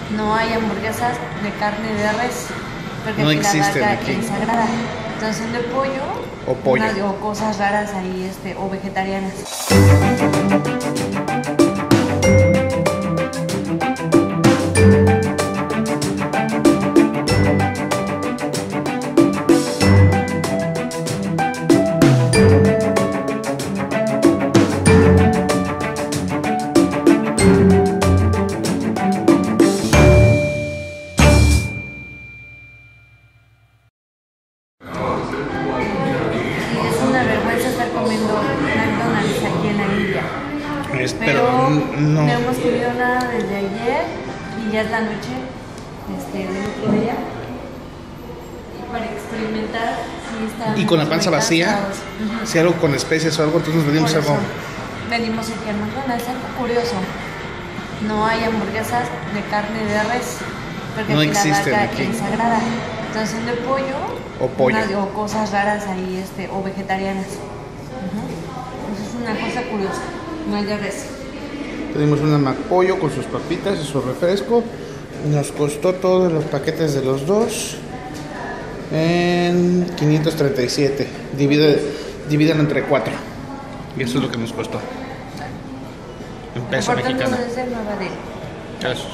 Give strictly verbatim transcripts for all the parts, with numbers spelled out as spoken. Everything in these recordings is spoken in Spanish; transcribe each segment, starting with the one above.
no hay hamburguesas de carne de res, porque No aquí la existen vaca aquí. es sagrada. Entonces son de pollo O pollo. unas- o cosas raras ahí, este, o vegetarianas. Es una vergüenza estar comiendo McDonald's aquí en la India. Es, Pero pero no. no hemos comido nada desde ayer y ya es la noche este, del otro día. Y para experimentar si está. Y con la panza vacía, uh-huh. si algo con especias o algo, entonces nos venimos Por eso, algo. venimos aquí a McDonald's, algo curioso. No hay hamburguesas de carne de res, porque No aquí la existen vaca aquí. es sagrada. Entonces son de pollo O pollo. unas- o cosas raras ahí, este, o vegetarianas. Uh-huh. Eso es una cosa curiosa. No hay de res. Pedimos una McPollo con sus papitas y su refresco. Nos costó todos los paquetes de los dos en quinientos treinta y siete. Divide, divídelo entre cuatro. Y eso es lo que nos costó. En peso mexicano. Es de Nueva Delhi. Gracias.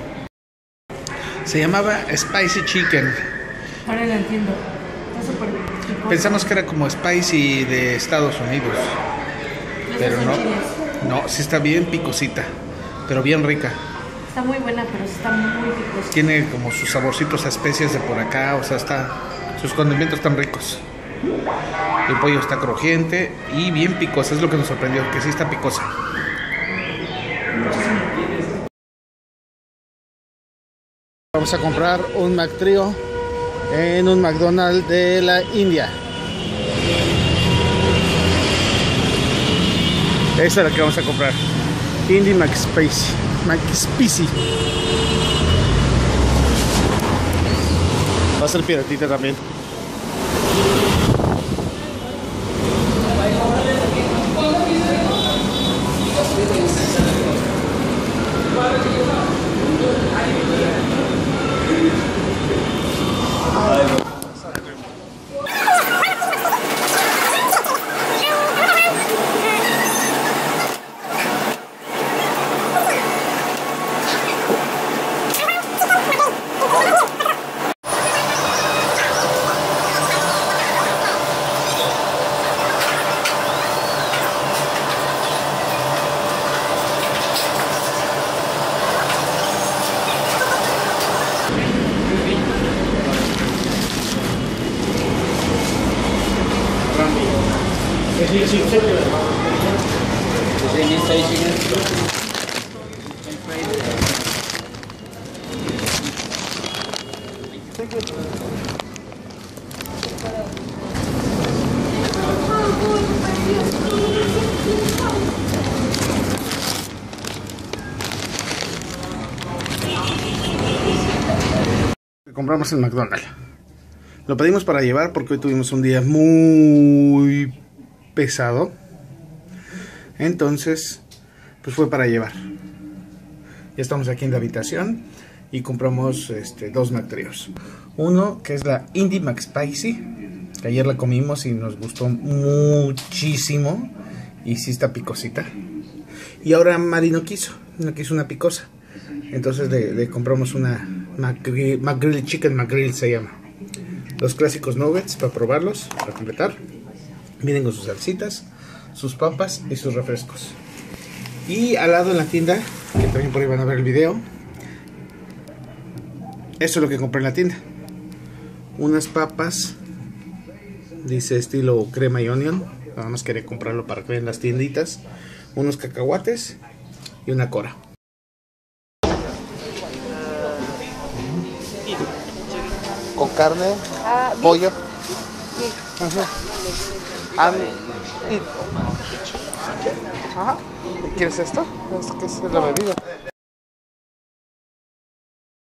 Se llamaba Spicy Chicken. Ahora lo entiendo. Está súper picoso. Pensamos que era como Spicy de Estados Unidos. Esos Pero son no. chiles. No, sí está bien picosita. Pero bien rica. Está muy buena, pero sí está muy picosa. Tiene como sus saborcitos a especias de por acá. O sea, está. Sus condimentos están ricos. El pollo está crujiente y bien picosa. Es lo que nos sorprendió, que sí está picosa. Vamos a comprar un McTrio en un McDonald's de la India. Esa es la que vamos a comprar. Indie McSpicy. McSpicy. Va a ser piratita también. Compramos en McDonald's. Lo pedimos para llevar porque hoy tuvimos un día muy pesado. Entonces, pues fue para llevar. Ya estamos aquí en la habitación y compramos este, dos McTrios. Uno que es la Indie McSpicy, que ayer la comimos y nos gustó muchísimo. Y sí está picosita. Y ahora Mari no quiso, no quiso una picosa. Entonces le, le compramos una McGrill, McGrill Chicken McGrill se llama. Los clásicos nuggets para probarlos, para completar. Vienen con sus salsitas, sus papas y sus refrescos. Y al lado en la tienda, que también por ahí van a ver el video, esto es lo que compré en la tienda. Unas papas, dice estilo crema y onion. Nada más quería comprarlo para que vean las tienditas. Unos cacahuates y una cora. Con carne, Ah, pollo. sí. Ajá. And it. Ajá. ¿Quieres esto? Es que es la bebida.